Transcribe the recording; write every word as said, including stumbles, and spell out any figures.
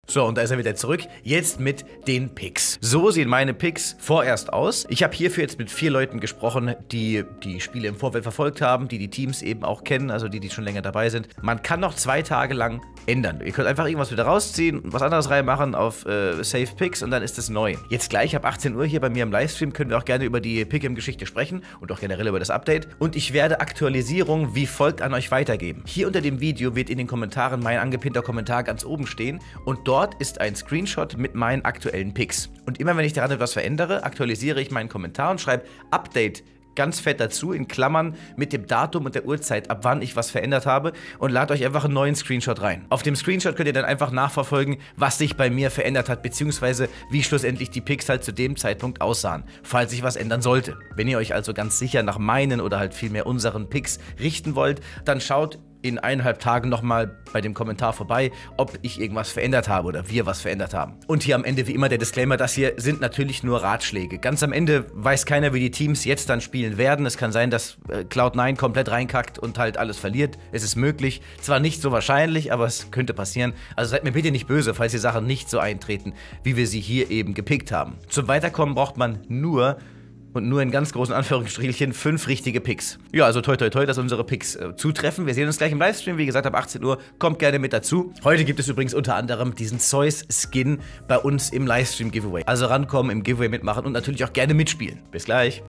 So, und da ist er wieder zurück. Jetzt mit den Picks. So sehen meine Picks vorerst aus. Ich habe hierfür jetzt mit vier Leuten gesprochen, die die Spiele im Vorfeld verfolgt haben, die die Teams eben auch kennen, also die, die schon länger dabei sind. Man kann noch zwei Tage lang ändern. Ihr könnt einfach irgendwas wieder rausziehen, was anderes reinmachen auf äh, Save Picks und dann ist es neu. Jetzt gleich ab achtzehn Uhr hier bei mir im Livestream können wir auch gerne über die Pick'em-Geschichte sprechen und auch generell über das Update. Und ich werde Aktualisierungen wie folgt an euch weitergeben. Hier unter dem Video wird in den Kommentaren mein angepinnter Kommentar ganz oben stehen und dort ist ein Screenshot mit meinen aktuellen Picks. Und immer wenn ich daran etwas verändere, aktualisiere ich meinen Kommentar und schreibe Update ganz fett dazu, in Klammern mit dem Datum und der Uhrzeit, ab wann ich was verändert habe und lade euch einfach einen neuen Screenshot rein. Auf dem Screenshot könnt ihr dann einfach nachverfolgen, was sich bei mir verändert hat, beziehungsweise wie schlussendlich die Picks halt zu dem Zeitpunkt aussahen, falls sich was ändern sollte. Wenn ihr euch also ganz sicher nach meinen oder halt vielmehr unseren Picks richten wollt, dann schaut in eineinhalb Tagen nochmal bei dem Kommentar vorbei, ob ich irgendwas verändert habe oder wir was verändert haben. Und hier am Ende wie immer der Disclaimer, das hier sind natürlich nur Ratschläge. Ganz am Ende weiß keiner, wie die Teams jetzt dann spielen werden. Es kann sein, dass äh, Cloud nine komplett reinkackt und halt alles verliert. Es ist möglich. Zwar nicht so wahrscheinlich, aber es könnte passieren. Also seid mir bitte nicht böse, falls die Sachen nicht so eintreten, wie wir sie hier eben gepickt haben. Zum Weiterkommen braucht man nur und nur in ganz großen Anführungsstrichelchen fünf richtige Picks. Ja, also toi toi toi, dass unsere Picks äh, zutreffen. Wir sehen uns gleich im Livestream, wie gesagt, ab achtzehn Uhr. Kommt gerne mit dazu. Heute gibt es übrigens unter anderem diesen Zeus-Skin bei uns im Livestream-Giveaway. Also rankommen, im Giveaway mitmachen und natürlich auch gerne mitspielen. Bis gleich.